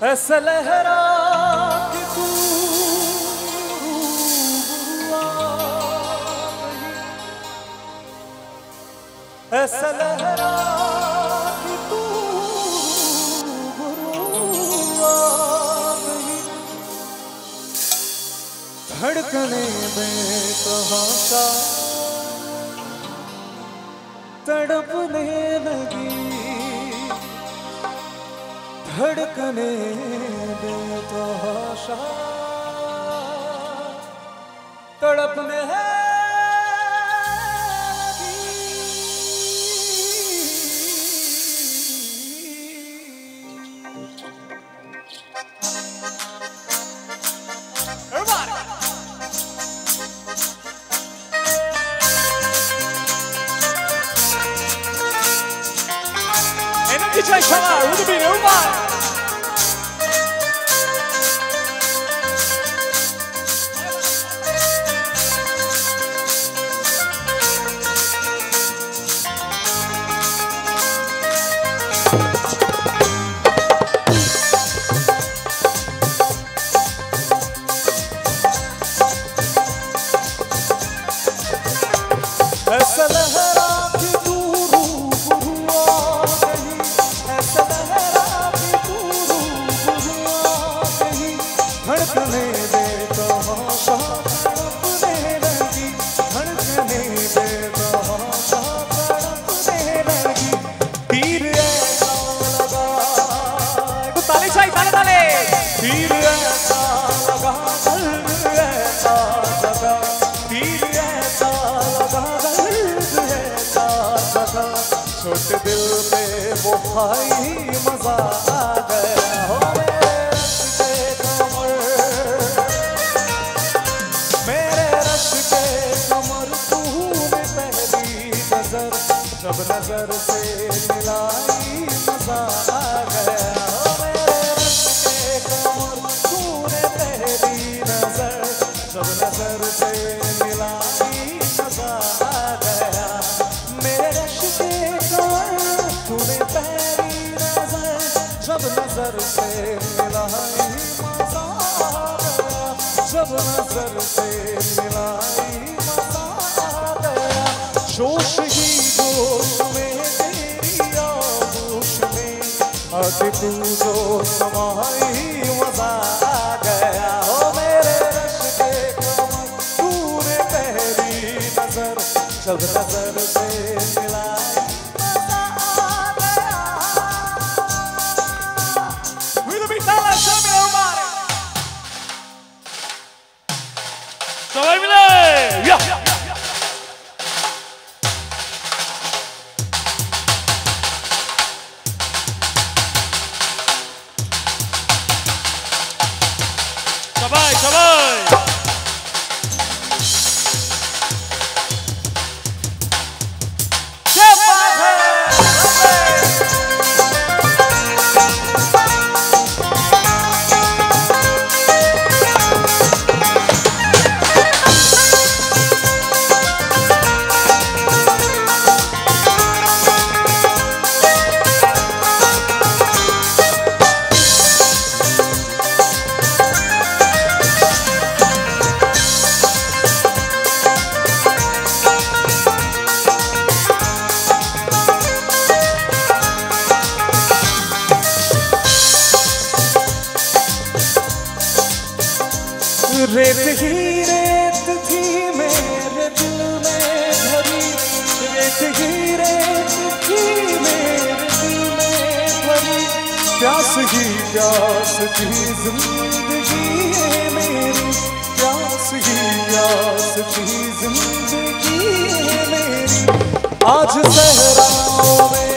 ऐसा लहरा कि तू ऐसा लहरा कि तू धड़कने में कहां तड़पने लगी धड़कने बेतहाशा तड़पने है DJ Shamar, with the beat, everybody. ऐसा लहरा कि तू रूबरू आ गई ऐसा लहरा कि तू रूबरू आ गई धड़कने बेतहाशा तड़पने लगी धड़कने बेतहाशा तड़पने लगी तीर ऐसा लगा तो ताली चाहिए ताले ताले तीर ऐसा लगा दर्द ऐसा लगा तीर ऐसा लगा छोटे दिल पे वो भाई मजा आ गया हो मेरे रश के कमर तूने पहली नजर जब नजर से मिलाई मजा आ गया हो मेरे रश के कमर तूने पहली नजर जब नजर से मिलाई मजा आ गया मेरे रश के तूने पहली नजर जब नजर से मिलाई मजा आ गया जब नजर से मिलाई मजा आ गया जोश ही जोश में तेरी आगोश में आके तू जो समाई मजा आ गया हो मेरे रश के कमर तूने पहली नजर जब नजर से मिलाई Shabay, shabay. रेत ही रेत थी मेरे दिल में भरी रेत ही रेत थी मेरे दिल में भरी प्यास ही प्यास थी जिंदगी है मेरी प्यास ही प्यास थी जिंदगी है मेरी आज सहराओं में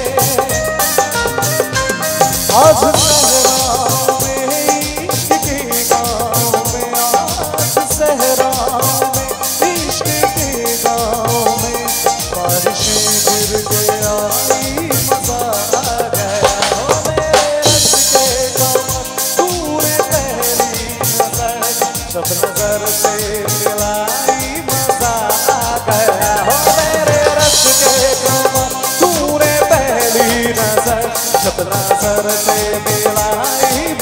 आज सहराओं में इश्क के गाँव में आज सहराओं में इश्क के गाँव में बारिशें गिर के आई मजा आ गया हो मेरे रश के कमर तूने पहली नजर जब नजर से मिलाई मजा आ गया हो मेरे रश के कमर तूने पहली नजर जब नजर से मिलाई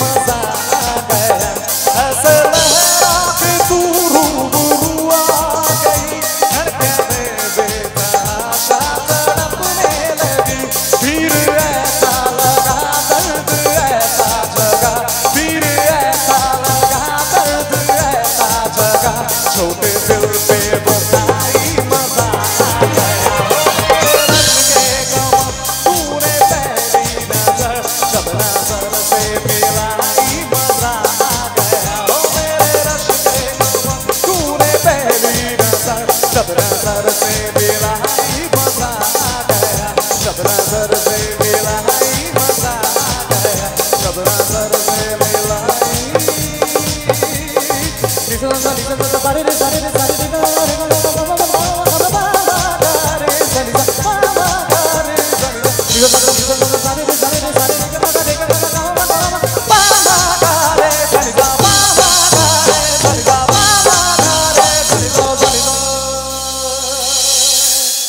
सारे रे सारे रे सारे